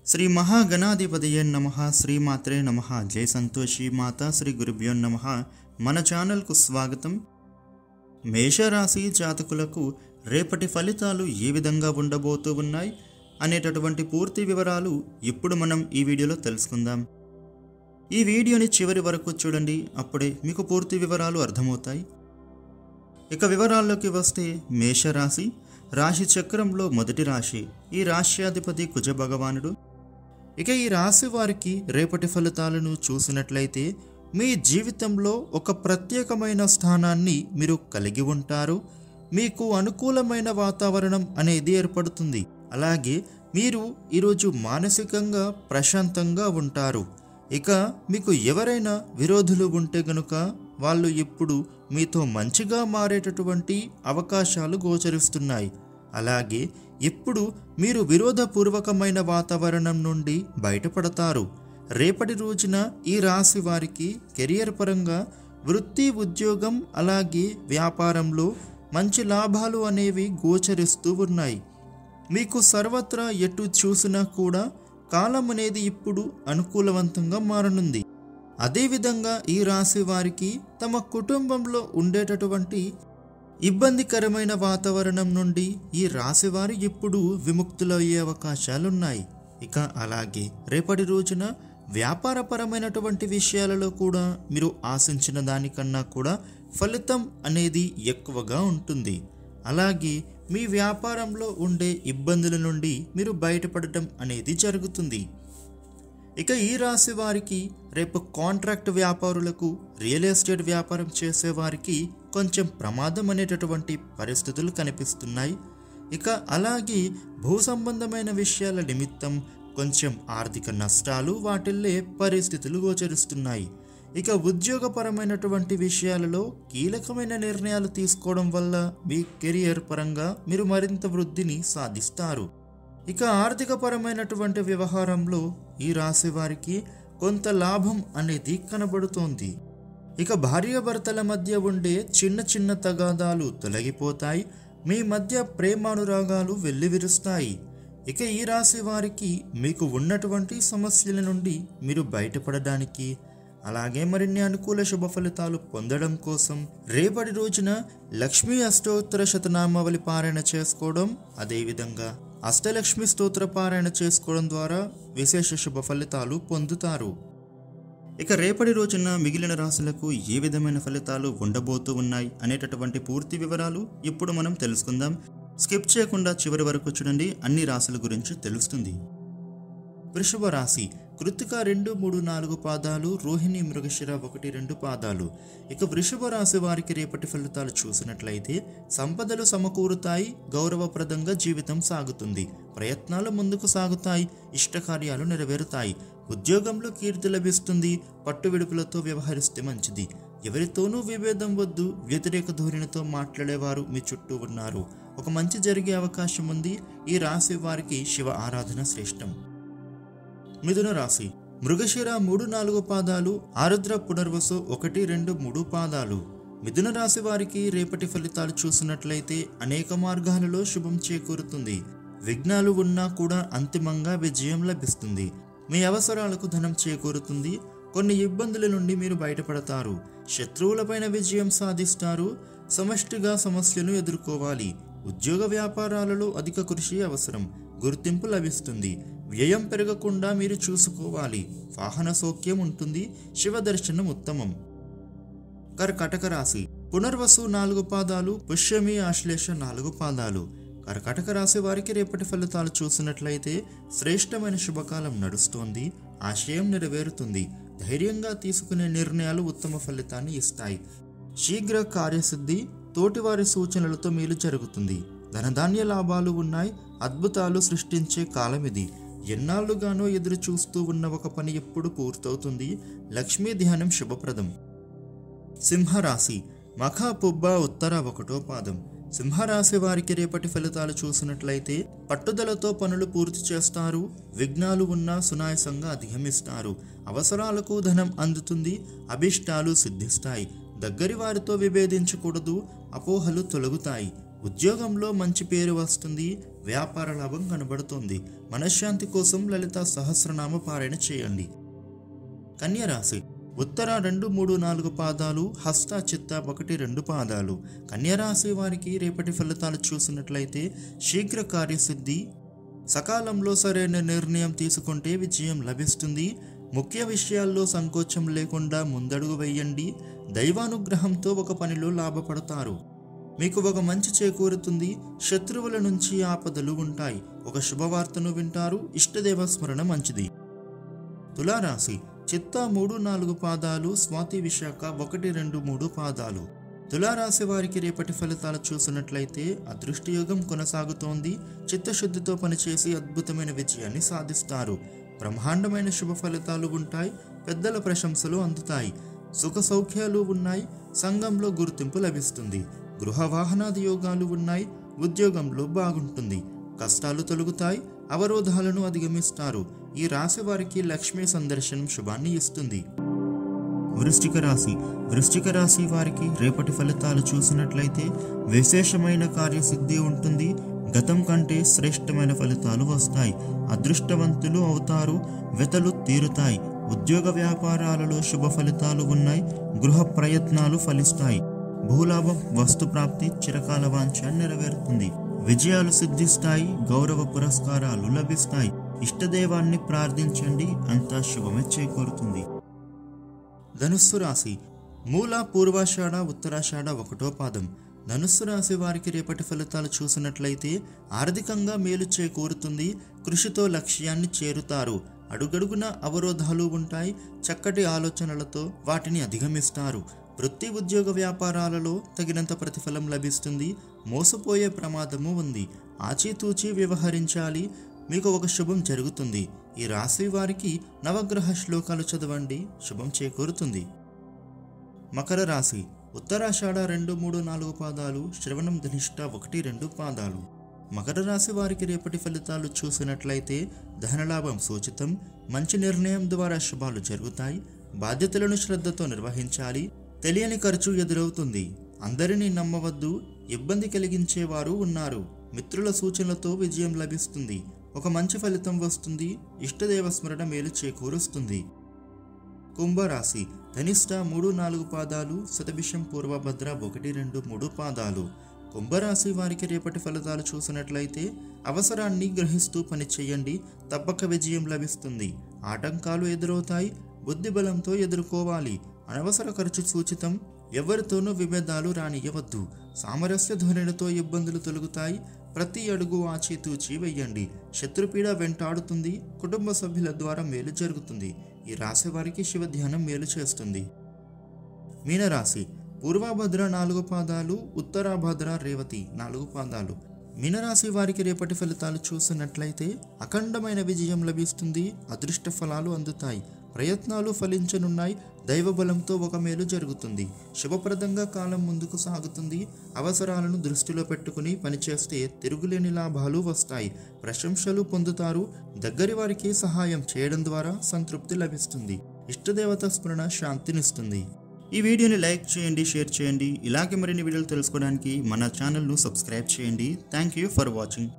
శ్రీ మహాగణాధిపతయే నమః. శ్రీమాత్రే నమః. జై సంతోషి మాత. శ్రీ గురుభ్యో నమః. మన ఛానల్కు స్వాగతం. మేషరాశి జాతకులకు రేపటి ఫలితాలు ఏ విధంగా ఉండబోతూ ఉన్నాయి అనేటటువంటి పూర్తి వివరాలు ఇప్పుడు మనం ఈ వీడియోలో తెలుసుకుందాం. ఈ వీడియోని చివరి వరకు చూడండి, అప్పుడే మీకు పూర్తి వివరాలు అర్థమవుతాయి. ఇక వివరాల్లోకి వస్తే, మేషరాశి రాశి చక్రంలో మొదటి రాశి. ఈ రాశ్యాధిపతి కుజ భగవానుడు. ఇక ఈ రాశి వారికి రేపటి ఫలితాలను చూసినట్లయితే, మీ జీవితంలో ఒక ప్రత్యేకమైన స్థానాన్ని మీరు కలిగి ఉంటారు. మీకు అనుకూలమైన వాతావరణం అనేది ఏర్పడుతుంది. అలాగే మీరు ఈరోజు మానసికంగా ప్రశాంతంగా ఉంటారు. ఇక మీకు ఎవరైనా విరోధులు ఉంటే గనుక వాళ్ళు ఇప్పుడు మీతో మంచిగా మారేటటువంటి అవకాశాలు గోచరిస్తున్నాయి. అలాగే ఇప్పుడు మీరు విరోధపూర్వకమైన వాతావరణం నుండి బయటపడతారు. రేపటి రోజున ఈ రాశి వారికి కెరియర్ పరంగా వృత్తి, ఉద్యోగం అలాగే వ్యాపారంలో మంచి లాభాలు అనేవి గోచరిస్తూ ఉన్నాయి. మీకు సర్వత్రా ఎటు చూసినా కూడా కాలం అనేది ఇప్పుడు అనుకూలవంతంగా మారనుంది. అదేవిధంగా ఈ రాశి వారికి తమ కుటుంబంలో ఉండేటటువంటి ఇబ్బందికరమైన వాతావరణం నుండి ఈ రాశివారు ఇప్పుడు విముక్తులయ్యే అవకాశాలున్నాయి. ఇక అలాగే రేపటి రోజున వ్యాపారపరమైనటువంటి విషయాలలో కూడా మీరు ఆశించిన దానికన్నా కూడా ఫలితం అనేది ఎక్కువగా ఉంటుంది. అలాగే మీ వ్యాపారంలో ఉండే ఇబ్బందుల నుండి మీరు బయటపడటం అనేది జరుగుతుంది. ఇక ఈ రాశి వారికి రేపు కాంట్రాక్ట్ వ్యాపారులకు, రియల్ ఎస్టేట్ వ్యాపారం చేసేవారికి కొంచెం ప్రమాదం అనేటటువంటి పరిస్థితులు కనిపిస్తున్నాయి. ఇక అలాగే భూ సంబంధమైన విషయాల నిమిత్తం కొంచెం ఆర్థిక నష్టాలు వాటిల్లే పరిస్థితులు గోచరిస్తున్నాయి. ఇక ఉద్యోగపరమైనటువంటి విషయాలలో కీలకమైన నిర్ణయాలు తీసుకోవడం వల్ల మీ కెరియర్ పరంగా మీరు మరింత వృద్ధిని సాధిస్తారు. ఇక ఆర్థిక పరమైనటువంటి వ్యవహారంలో ఈ రాశి వారికి కొంత లాభం అనేది కనబడుతోంది. ఇక భార్యాభర్తల మధ్య ఉండే చిన్న చిన్న తగాదాలు తొలగిపోతాయి. మీ మధ్య ప్రేమానురాగాలు వెల్లివిరుస్తాయి. ఇక ఈ రాశి వారికి మీకు ఉన్నటువంటి సమస్యల నుండి మీరు బయటపడడానికి, అలాగే మరిన్ని అనుకూల శుభ ఫలితాలు పొందడం కోసం రేపటి రోజున లక్ష్మీ అష్టోత్తర శతనామావళి పారాయణ చేసుకోవడం, అదేవిధంగా అష్టలక్ష్మి స్తోత్ర పారాయణ చేసుకోవడం ద్వారా విశేష శుభ ఫలితాలు పొందుతారు. ఇక రేపటి రోజున మిగిలిన రాశులకు ఏ విధమైన ఫలితాలు ఉండబోతూ ఉన్నాయి అనేటటువంటి పూర్తి వివరాలు ఇప్పుడు మనం తెలుసుకుందాం. స్కిప్ చేయకుండా చివరి వరకు చూడండి, అన్ని రాశుల గురించి తెలుస్తుంది. వృషభ రాశి కృత్తిక 2, 3, 4 పాదాలు, రోహిణి, మృగశిర 1, 2 పాదాలు. ఇక వృషభ రాశి వారికి రేపటి ఫలితాలు చూసినట్లయితే, సంపదలు సమకూరుతాయి, గౌరవప్రదంగా జీవితం సాగుతుంది, ప్రయత్నాలు ముందుకు సాగుతాయి, ఇష్టకార్యాలు నెరవేరుతాయి, ఉద్యోగంలో కీర్తి లభిస్తుంది, పట్టు విడుపులతో వ్యవహరిస్తే మంచిది. ఎవరితోనూ విభేదం వద్దు, వ్యతిరేక ధోరణితో మాట్లాడేవారు మీ చుట్టూ ఉన్నారు. ఒక మంచి జరిగే అవకాశం ఉంది. ఈ రాశి వారికి శివ ఆరాధన శ్రేష్టం. మిథున రాశి మృగశిర 3, 4 పాదాలు, ఆరుద్ర, పునర్వసు 1, 2, 3 పాదాలు. మిథున రాశి వారికి రేపటి ఫలితాలు చూసినట్లయితే అనేక మార్గాలలో శుభం చేకూరుతుంది. విఘ్నాలు ఉన్నా కూడా అంతిమంగా విజయం లభిస్తుంది. మీ అవసరాలకు ధనం చేకూరుతుంది. కొన్ని ఇబ్బందుల నుండి మీరు బయటపడతారు. శత్రువులపైన విజయం సాధిస్తారు. సమష్టిగా సమస్యలు ఎదుర్కోవాలి. ఉద్యోగ వ్యాపారాలలో అధిక కృషి అవసరం. గుర్తింపు లభిస్తుంది. వ్యయం పెరగకుండా మీరు చూసుకోవాలి. వాహన సౌఖ్యం ఉంటుంది. శివ దర్శనం ఉత్తమం. కర్కాటక రాశి పునర్వసు 4 పాదాలు, పుష్యమి, ఆశ్లేష 4 పాదాలు. కర్కాటక రాశి వారికి రేపటి ఫలితాలు చూసినట్లయితే, శ్రేష్టమైన శుభకాలం నడుస్తోంది. ఆశయం నెరవేరుతుంది. ధైర్యంగా తీసుకునే నిర్ణయాలు ఉత్తమ ఫలితాన్ని ఇస్తాయి. శీఘ్ర కార్యసిద్ధి, తోటివారి సూచనలతో మేలు జరుగుతుంది. ధనధాన్య లాభాలు ఉన్నాయి. అద్భుతాలు సృష్టించే కాలం ఇది. ఎన్నాళ్లుగానో ఎదురు చూస్తూ ఉన్న ఒక పని ఎప్పుడు పూర్తవుతుంది. లక్ష్మీ ధ్యానం శుభప్రదం. సింహరాశి మఖ, పుబ్బ, ఉత్తర 1వ పాదం. సింహరాశి వారికి రేపటి ఫలితాలు చూసినట్లయితే, పట్టుదలతో పనులు పూర్తి చేస్తారు. విఘ్నాలు ఉన్నా సునాయాసంగా అధిగమిస్తారు. అవసరాలకు ధనం అందుతుంది. అభిష్టాలు సిద్ధిస్తాయి. దగ్గరి వారితో విభేదించకూడదు. అపోహలు తొలగుతాయి. ఉద్యోగంలో మంచి పేరు వస్తుంది, వ్యాపార లాభం కనబడుతుంది. మనశ్శాంతి కోసం లలిత సహస్రనామ పారాయణ చేయండి. కన్య రాశి ఉత్తర 2, 3, 4 పాదాలు, హస్త చిత్త 1, 2 పాదాలు. కన్యరాశి వారికి రేపటి ఫలితాలు చూసినట్లయితే శీఘ్ర కార్యసిద్ధి, సకాలంలో సరైన నిర్ణయం తీసుకుంటే విజయం లభిస్తుంది. ముఖ్య విషయాల్లో సంకోచం లేకుండా ముందడుగు వేయండి. దైవానుగ్రహంతో ఒక పనిలో లాభపడతారు. మీకు ఒక మంచి చేకూరుతుంది. శత్రువుల నుంచి ఆపదలు ఉంటాయి. ఒక శుభవార్తను వింటారు. ఇష్టదేవ స్మరణ మంచిది. తులారాశి చిత్త 3, 4 పాదాలు, స్వాతి విశాఖ 1, 2, 3 పాదాలు. తులారాశి వారికి రేపటి ఫలితాలు చూసినట్లయితే అదృష్టయోగం కొనసాగుతోంది. చిత్తశుద్ధితో పనిచేసి అద్భుతమైన విజయాన్ని సాధిస్తారు. బ్రహ్మాండమైన శుభ ఫలితాలు ఉంటాయి. పెద్దల ప్రశంసలు అందుతాయి. సుఖ సౌఖ్యాలు ఉన్నాయి. సంఘంలో గుర్తింపు లభిస్తుంది. గృహ వాహనాది యోగాలు ఉన్నాయి. ఉద్యోగంలో బాగుంటుంది. కష్టాలు తొలగుతాయి. అవరోధాలను అధిగమిస్తారు. ఈ రాశి వారికి లక్ష్మీ సందర్శనం శుభాన్ని ఇస్తుంది. వృశ్చిక రాశి వారికి రేపటి ఫలితాలు చూసినట్లయితే విశేషమైన కార్యసిద్ధి ఉంటుంది. గతం కంటే శ్రేష్టమైన ఫలితాలు వస్తాయి. అదృష్టవంతులు అవుతారు. వెతలు తీరుతాయి. ఉద్యోగ వ్యాపారాలలో శుభ ఫలితాలు ఉన్నాయి. గృహ ప్రయత్నాలు ఫలిస్తాయి. భూలాభం, వస్తు ప్రాప్తి, చిరకాల వాంఛ నెరవేరుతుంది. విజయాలు సిద్ధిస్తాయి. గౌరవ పురస్కారాలు లభిస్తాయి. ఇష్టదేవాన్ని ప్రార్థించండి. అంతా శుభమే చేకూరుతుంది. ధనుస్సు రాశి మూల, పూర్వాషాఢ, ఉత్తరాషాఢ 1వ పాదం. ధనుస్సు రాశి వారికి రేపటి ఫలితాలు చూసినట్లయితే ఆర్థికంగా మేలు చేకూరుతుంది. కృషితో లక్ష్యాన్ని చేరుతారు. అడుగడుగున అవరోధాలు ఉంటాయి. చక్కటి ఆలోచనలతో వాటిని అధిగమిస్తారు. వృత్తి, ఉద్యోగ వ్యాపారాలలో తగినంత ప్రతిఫలం లభిస్తుంది. మోసపోయే ప్రమాదము ఉంది. ఆచితూచి వ్యవహరించాలి. మీకు ఒక శుభం జరుగుతుంది. ఈ రాశి వారికి నవగ్రహ శ్లోకాలు చదవండి. శుభం చేకూరుతుంది. మకర రాశి ఉత్తరాషాఢ 2, 3, 4 పాదాలు, శ్రవణం ధనిష్ట 1, 2 పాదాలు. మకర రాశి వారికి రేపటి ఫలితాలు చూసినట్లయితే ధనలాభం సూచితం. మంచి నిర్ణయం ద్వారా శుభాలు జరుగుతాయి. బాధ్యతలను శ్రద్ధతో నిర్వహించాలి. తెలియని ఖర్చు ఎదురవుతుంది. అందరినీ నమ్మవద్దు. ఇబ్బంది కలిగించేవారు ఉన్నారు. మిత్రుల సూచనలతో విజయం లభిస్తుంది. ఒక మంచి ఫలితం వస్తుంది. ఇష్టదేవ స్మరణ మేలు చేకూరుస్తుంది. కుంభరాశి ధనిష్ట 3, 4 పాదాలు, శతభిషం పూర్వభద్ర 1, 2, 3 పాదాలు. కుంభరాశి వారికి రేపటి ఫలితాలు చూసినట్లయితే అవసరాన్ని గ్రహిస్తూ పని చేయండి. తప్పక విజయం లభిస్తుంది. ఆటంకాలు ఎదురవుతాయి. బుద్ధి బలంతో ఎదుర్కోవాలి. అనవసర ఖర్చు సూచితం. ఎవరితోనూ విభేదాలు రానియవద్దు. సామరస్య ధోరణితో ఇబ్బందులు తొలగుతాయి. ప్రతి అడుగు ఆచితూచి వెయ్యండి. శత్రుపీడ వెంటాడుతుంది. కుటుంబ సభ్యుల ద్వారా మేలు జరుగుతుంది. ఈ రాశి వారికి శివ ధ్యానం మేలు చేస్తుంది. మీనరాశి పూర్వభద్ర 4 పాదాలు, ఉత్తరాభద్ర, రేవతి 4 పాదాలు. మీనరాశి వారికి రేపటి ఫలితాలు చూసినట్లయితే అఖండమైన విజయం లభిస్తుంది. అదృష్ట ఫలాలు అందుతాయి. ప్రయత్నాలు ఫలించనున్నాయి. దైవబలంతో ఒక మేలు జరుగుతుంది. శుభప్రదంగా కాలం ముందుకు సాగుతుంది. అవసరాలను దృష్టిలో పెట్టుకుని పనిచేస్తే తిరుగులేని లాభాలు వస్తాయి. ప్రశంసలు పొందుతారు. దగ్గరి వారికి సహాయం చేయడం ద్వారా సంతృప్తి లభిస్తుంది. ఇష్టదేవత స్మరణ శాంతినిస్తుంది. ఈ వీడియోని లైక్ చేయండి, షేర్ చేయండి. ఇలాగే మరిన్ని వీడియోలు తెలుసుకోవడానికి మన ఛానల్ను సబ్స్క్రైబ్ చేయండి. Thank you for watching.